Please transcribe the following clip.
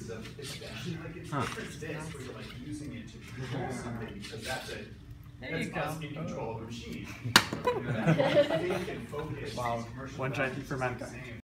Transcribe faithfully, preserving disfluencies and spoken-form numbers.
cases of especially like it's huh. different this where you're like using it to control something because that's a There that's you go. us in control of a machine. You know, that think and focus. Wow, one giant fermenter.